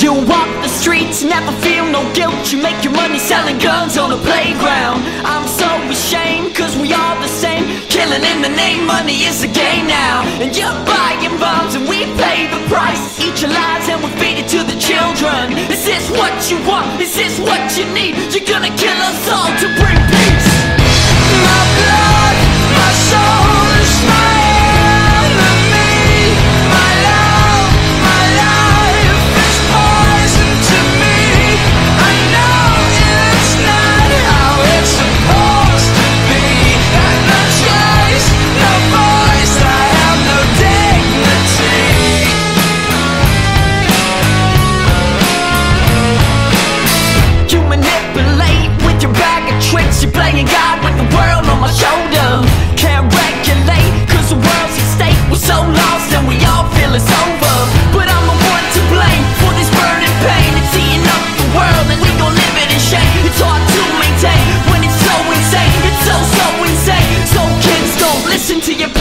You walk the streets, never feel no guilt. You make your money selling guns on the playground. I'm so ashamed, cause we all the same. Killing in the name, money is a game now. And you're buying bombs and we pay the price. Eat your lies and we feed it to the children. Is this what you want? Is this what you need? You're gonna kill us all to bring peace. My blood, my soul is my enemy. My love, my life is poison to me. I know it's not how it's supposed to be. Got no choice, no voice, I have no dignity. You manipulate with your bag of tricks. You're playing God with the world on my shoulder. Can't regulate, cause the world's at stake. We're so lost and we all feel it's over. But I'm the one to blame for this burning pain. It's eating up the world and we gon' live it in shame. It's hard to maintain when it's so insane. It's so insane. So kids, don't listen to your